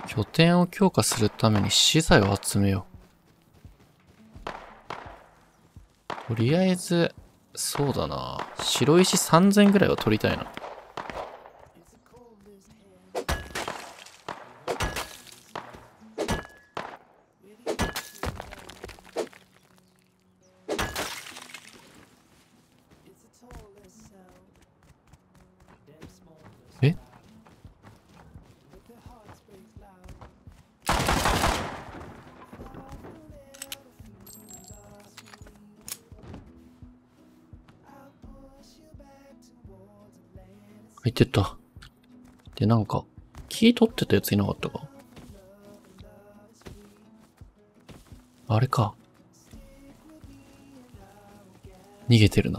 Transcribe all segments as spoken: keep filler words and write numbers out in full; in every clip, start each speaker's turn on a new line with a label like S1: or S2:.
S1: 拠点を強化するために資材を集めよう。とりあえず、そうだな。白石さんぜんぐらいは取りたいな。え？入ってった。で、なんか、キー取ってたやついなかったか？あれか。逃げてるな。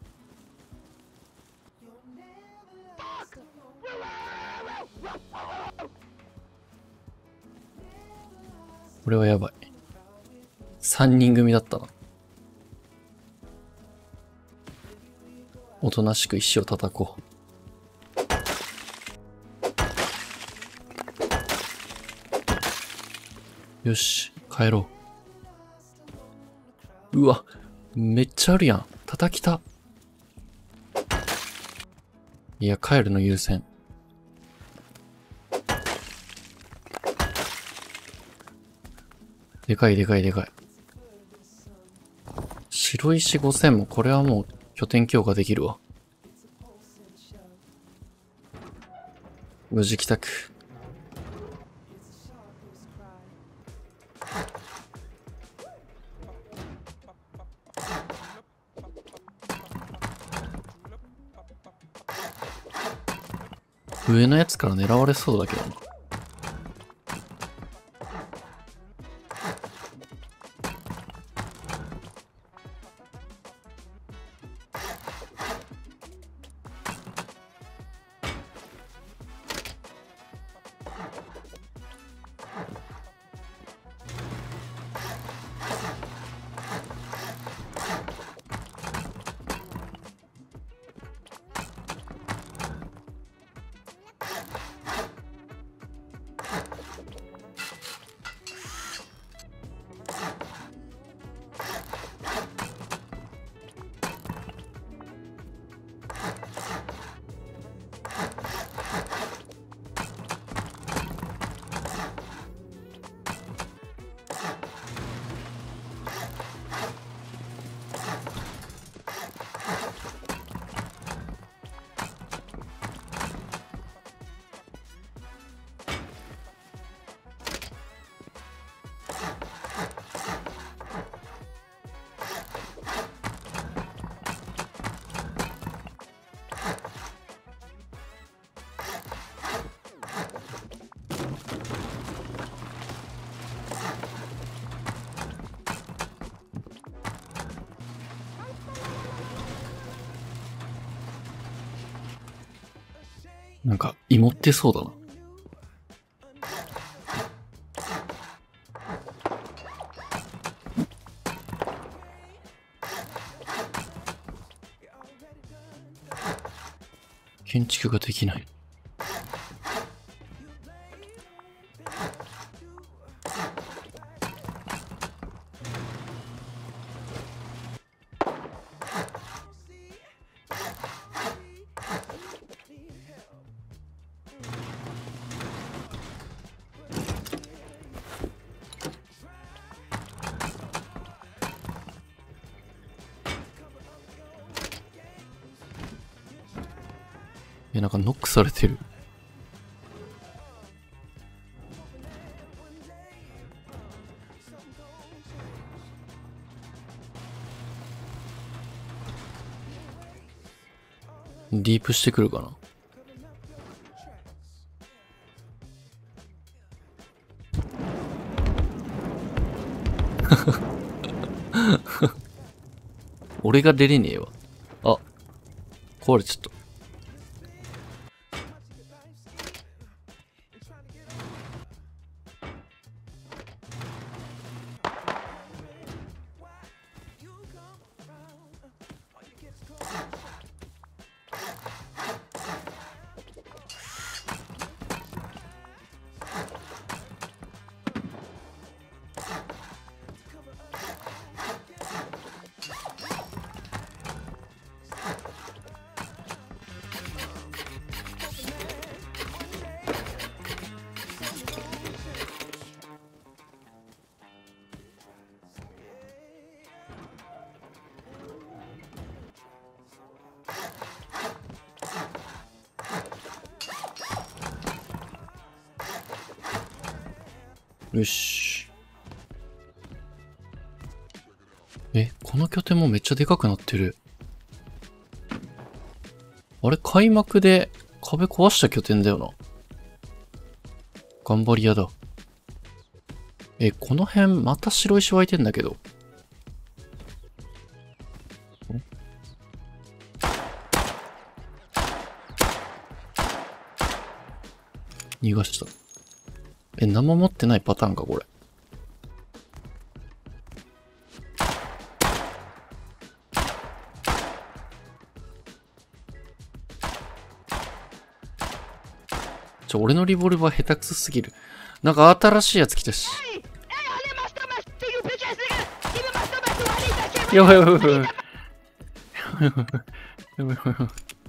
S1: これはやばい。さんにん組だったな。おとなしく石を叩こう。よし、帰ろう。うわ、めっちゃあるやん。叩きた。いや、帰るの優先。でかいでかいでかい。白石ごせんもこれはもう拠点強化できるわ。無事帰宅。上のやつから狙われそうだけどな。なんか、芋ってそうだな。建築ができない。え、なんかノックされてる。ディープしてくるかな。俺が出れねえわ。あ、壊れちゃった。 よし。え、この拠点もめっちゃでかくなってる。あれ、開幕で壁壊した拠点だよな。頑張り屋だ。え、この辺また白石湧いてんだけど。逃がした。え、何も持ってないパターンか、これ。ちょ、俺のリボルバー下手くそすぎる。なんか新しいやつ来たし。やばいやばいやばいやばい。やばいやばいやばい。やばいやばいやば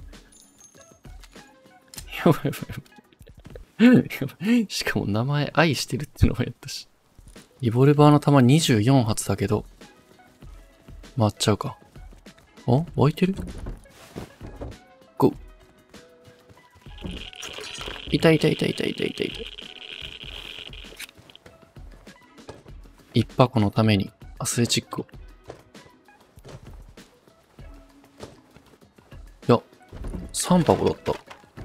S1: い。やばい。しかも名前愛してるっていうのもやったし。リボルバーの弾にじゅうよん発だけど。回っちゃうか。あ、湧いてる？ゴー。いたいたいたいたいたいたいた。一箱のためにアスレチックを。いや、三箱だった。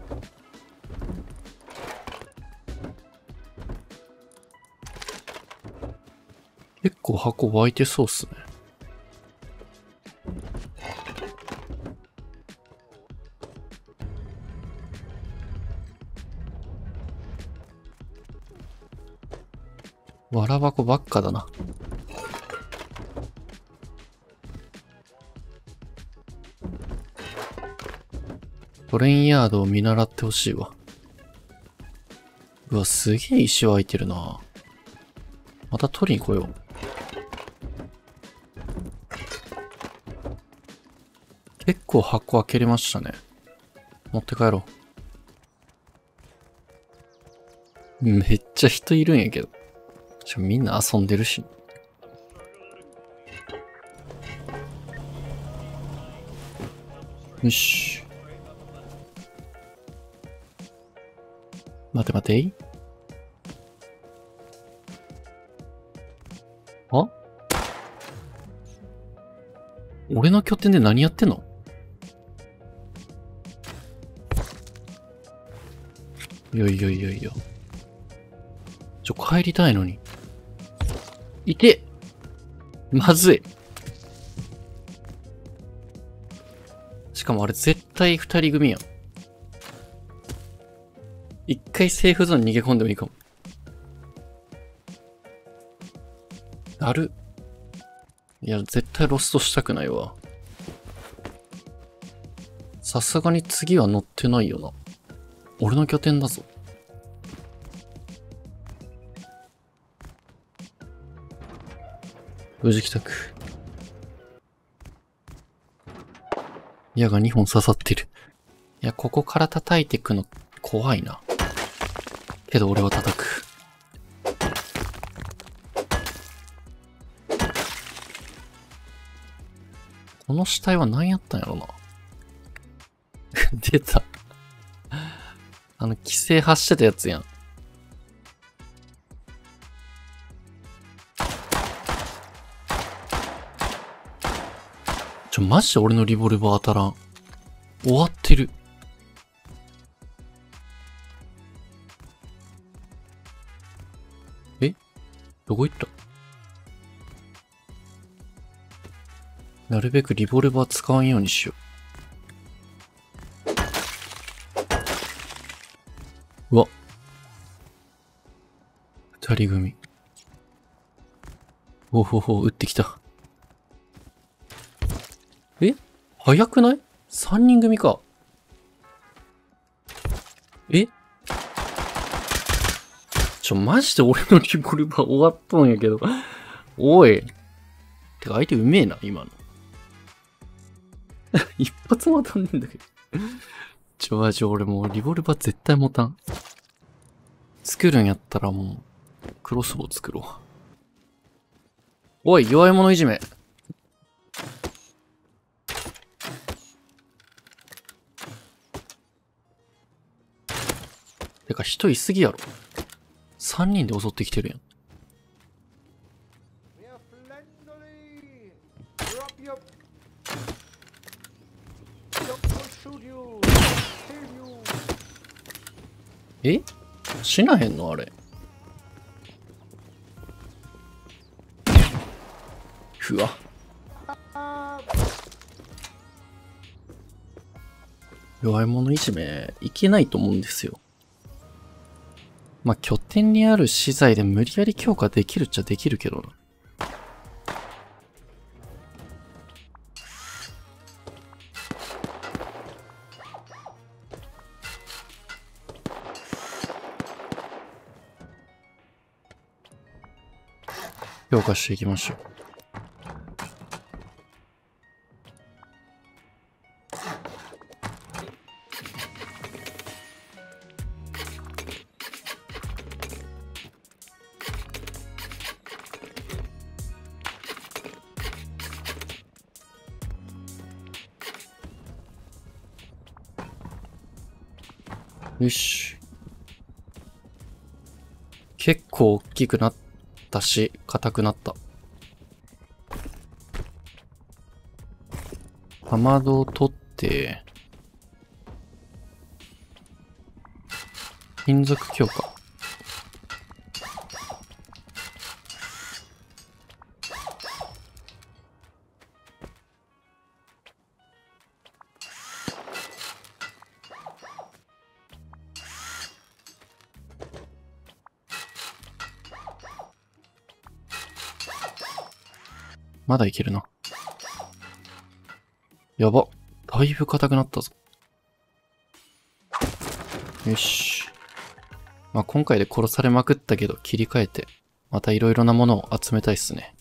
S1: 結構箱湧いてそうっすね。わら箱ばっかだな。トレインヤードを見習ってほしいわ。うわ、すげえ石湧いてるな。また取りに来よう。結構箱開けれましたね。持って帰ろう。めっちゃ人いるんやけど。ちょ、みんな遊んでるし。よし。待て待て。あ？俺の拠点で何やってんの？いやいやいやいや。ちょ、帰りたいのに。いて！まずい。しかもあれ絶対二人組やん。一回セーフゾーンに逃げ込んでもいいかも。ある。いや、絶対ロストしたくないわ。さすがに次は乗ってないよな。俺の拠点だぞ。無事帰宅。矢がにほん刺さってる。いや、ここから叩いてくの怖いな。けど俺は叩く。この死体は何やったんやろな。出た。あの、規制発してたやつやん。ちょ、マジで俺のリボルバー当たらん。終わってる。え？どこ行った？なるべくリボルバー使わんようにしよう。うわ。二人組。おほほ、撃ってきた。え？早くない？三人組か。え？ちょ、マジで俺のリボルバー終わっとんやけど。おい。てか相手うめえな、今の。一発も当たんねえんだけど。ちょ、マジ俺もうリボルバー絶対持たん。作るんやったらもう、クロスボウ作ろう。おい、弱い者いじめ。てか人いすぎやろ。三人で襲ってきてるやん。 え死なへんのあれ。ふわ。弱い者いじめ、いけないと思うんですよ。まあ、拠点にある資材で無理やり強化できるっちゃできるけどな。強化していきましょう。よし。結構大きくなったし、硬くなった。雨戸を取って、金属強化。まだいけるな。やば。だいぶ硬くなったぞ。よし。まあ、今回で殺されまくったけど切り替えて、またいろいろなものを集めたいっすね。